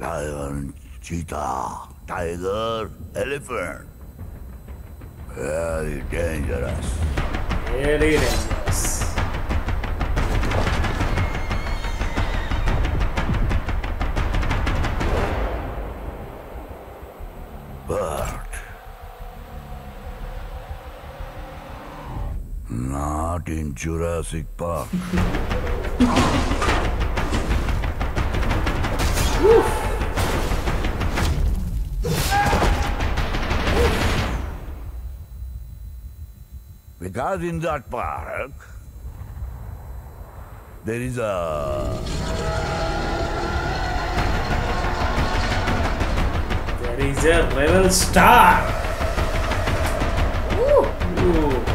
lion, cheetah, tiger, elephant. Very dangerous. Very dangerous. But not in Jurassic Park. Because in that park, there is a rebel star. Ooh.